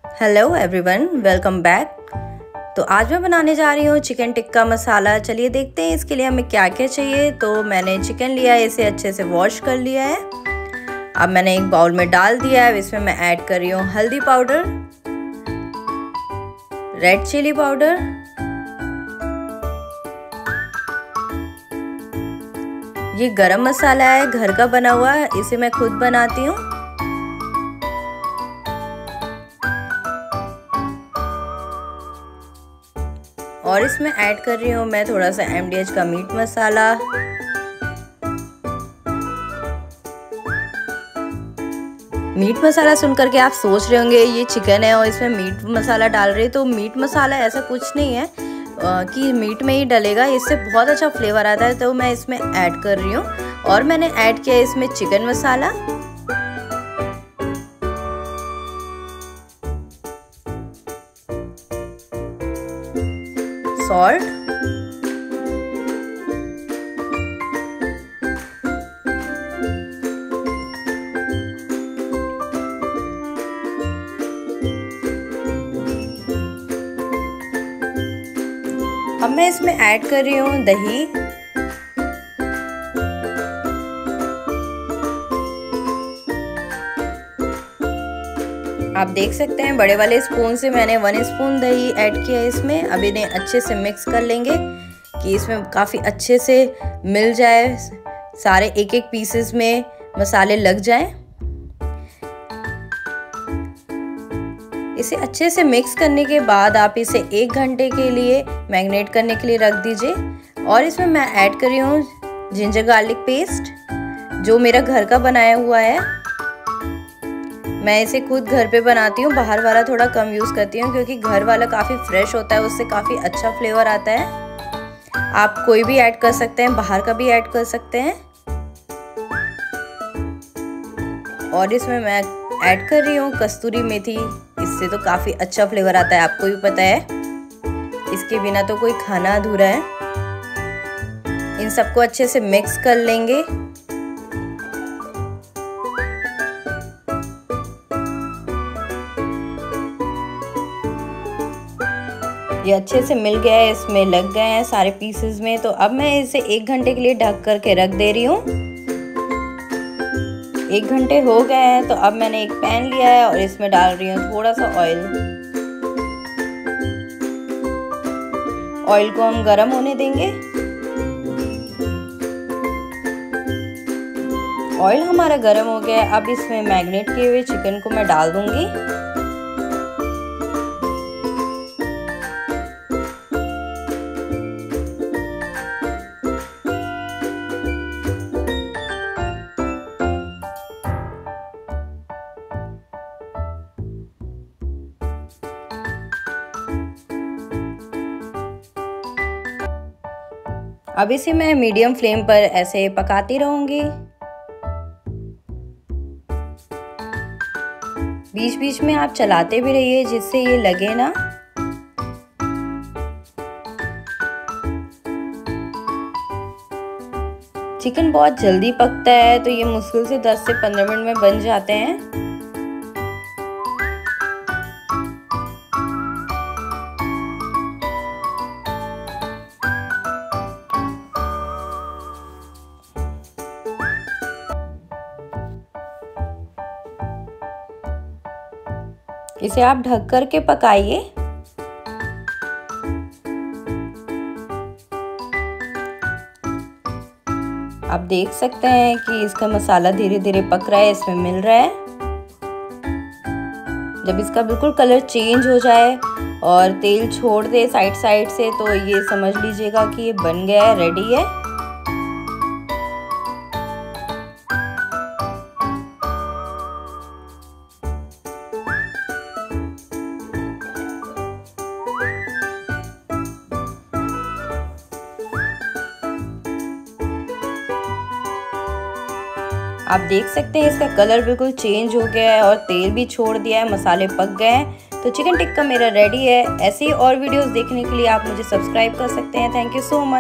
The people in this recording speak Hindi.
Hello everyone, welcome back. तो आज मैं बनाने जा रही हूँ चिकन टिक्का मसाला। चलिए देखते हैं इसके लिए हमें क्या क्या चाहिए। तो मैंने चिकन लिया है, इसे अच्छे से वॉश कर लिया है। अब मैंने एक बाउल में डाल दिया है। इसमें मैं ऐड कर रही हूँ हल्दी पाउडर, रेड चिली पाउडर, ये गरम मसाला है घर का बना हुआ, इसे मैं खुद बनाती हूँ। और इसमें ऐड कर रही हूँ मैं थोड़ा सा MDH का मीट मसाला, मीट मसाला सुन करके आप सोच रहे होंगे ये चिकन है और इसमें मीट मसाला डाल रहे हैं। तो मीट मसाला ऐसा कुछ नहीं है कि मीट में ही डलेगा, इससे बहुत अच्छा फ्लेवर आता है। तो मैं इसमें ऐड कर रही हूँ। और मैंने ऐड किया इसमें चिकन मसाला, सॉल्ट, अब मैं इसमें ऐड कर रही हूँ दही, आप देख सकते हैं बड़े वाले स्पून से मैंने 1 स्पून दही ऐड किया है इसमें। अब इन्हें अच्छे से मिक्स कर लेंगे कि इसमें काफ़ी अच्छे से मिल जाए, सारे एक एक पीसेस में मसाले लग जाएं। इसे अच्छे से मिक्स करने के बाद आप इसे 1 घंटे के लिए मैरिनेट करने के लिए रख दीजिए। और इसमें मैं ऐड कर रही हूँ जिंजर गार्लिक पेस्ट, जो मेरा घर का बनाया हुआ है। मैं इसे खुद घर पे बनाती हूँ, बाहर वाला थोड़ा कम यूज़ करती हूँ क्योंकि घर वाला काफ़ी फ्रेश होता है, उससे काफ़ी अच्छा फ्लेवर आता है। आप कोई भी ऐड कर सकते हैं, बाहर का भी ऐड कर सकते हैं। और इसमें मैं ऐड कर रही हूँ कस्तूरी मेथी, इससे तो काफ़ी अच्छा फ्लेवर आता है, आपको भी पता है। इसके बिना तो कोई खाना अधूरा है। इन सबको अच्छे से मिक्स कर लेंगे। ये अच्छे से मिल गया है, इसमें लग गए हैं सारे पीसेस में। तो अब मैं इसे 1 घंटे के लिए ढक करके रख दे रही हूँ। 1 घंटे हो गए हैं। तो अब मैंने एक पैन लिया है और इसमें डाल रही हूँ थोड़ा सा ऑयल। ऑयल को हम गरम होने देंगे। ऑयल हमारा गरम हो गया है। अब इसमें मैरिनेट किए हुए चिकन को मैं डाल दूंगी। अब इसे मैं मीडियम फ्लेम पर ऐसे पकाती रहूंगी। बीच बीच में आप चलाते भी रहिए जिससे ये लगे ना। चिकन बहुत जल्दी पकता है, तो ये मुश्किल से 10 से 15 मिनट में बन जाते हैं। इसे आप ढक कर के पकाइए। आप देख सकते हैं कि इसका मसाला धीरे धीरे पक रहा है, इसमें मिल रहा है। जब इसका बिल्कुल कलर चेंज हो जाए और तेल छोड़ दे साइड साइड से, तो ये समझ लीजिएगा कि ये बन गया है, रेडी है। आप देख सकते हैं इसका कलर बिल्कुल चेंज हो गया है और तेल भी छोड़ दिया है, मसाले पक गए हैं। तो चिकन टिक्का मेरा रेडी है। ऐसे ही और वीडियोस देखने के लिए आप मुझे सब्सक्राइब कर सकते हैं। Thank you so much.